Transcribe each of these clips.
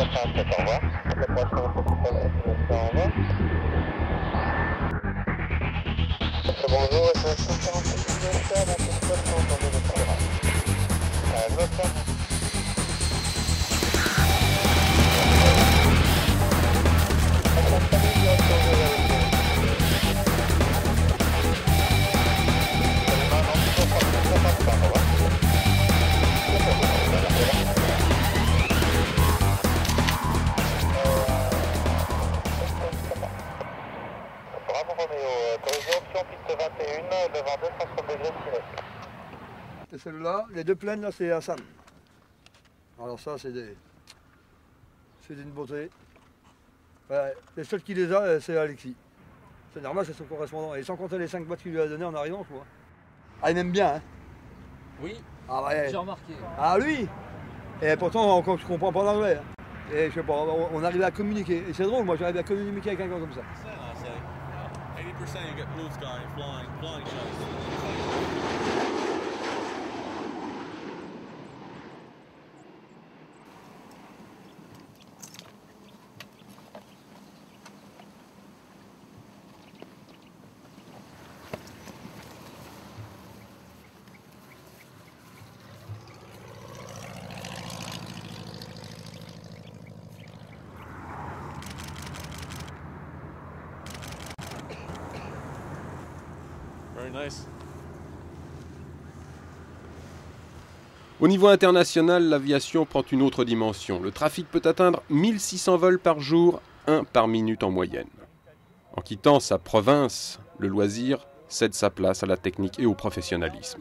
87, au revoir. Bonjour, est-ce que 47 à donc c'est pas entendu le programme. Note. Et celle-là, les deux plaines là, c'est Hassan. Alors ça, c'est d'une beauté. Ouais, les seuls qui les a, c'est Alexis. C'est normal, c'est son correspondant. Et sans compter les 5 boîtes qu'il lui a données en arrivant, je crois. Ah, il m'aime bien, hein? Oui, Ah ouais. j'ai remarqué. Ah lui. Et pourtant, on ne comprend pas l'anglais. Hein. Et je sais pas, on arrive à communiquer. Et c'est drôle, moi j'arrive à communiquer avec quelqu'un comme ça. 80% you get blue sky, flying shots. Very nice. Au niveau international, l'aviation prend une autre dimension. Le trafic peut atteindre 1600 vols par jour, 1 par minute en moyenne. En quittant sa province, le loisir cède sa place à la technique et au professionnalisme.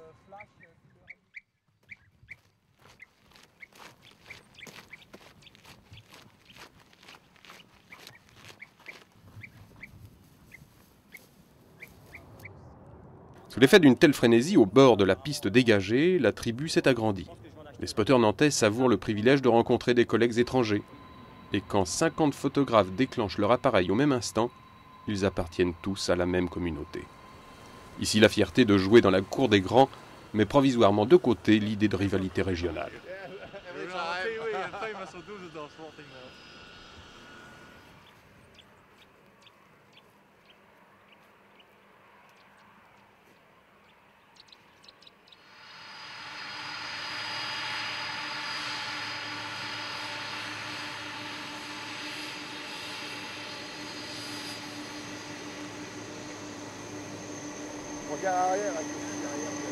Sous l'effet d'une telle frénésie, au bord de la piste dégagée, la tribu s'est agrandie. Les spotters nantais savourent le privilège de rencontrer des collègues étrangers. Et quand 50 photographes déclenchent leur appareil au même instant, ils appartiennent tous à la même communauté. Ici, la fierté de jouer dans la cour des grands met provisoirement de côté l'idée de rivalité régionale. Regarde arrière, avec le derrière.